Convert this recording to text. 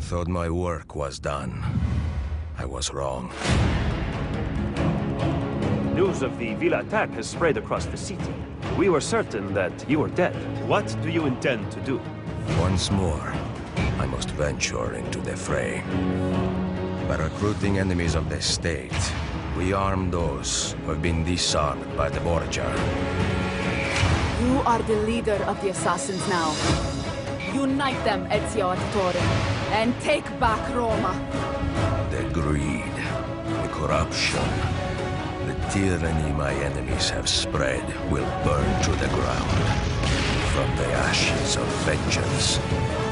thought my work was done. I was wrong. News of the Villa attack has spread across the city. We were certain that you were dead. What do you intend to do? Once more, I must venture into the fray. By recruiting enemies of the state, we arm those who have been disarmed by the Borgia. You are the leader of the assassins now. Unite them, Ezio Auditore, and take back Roma. The greed, the corruption, the tyranny my enemies have spread will burn to the ground. From the ashes of vengeance,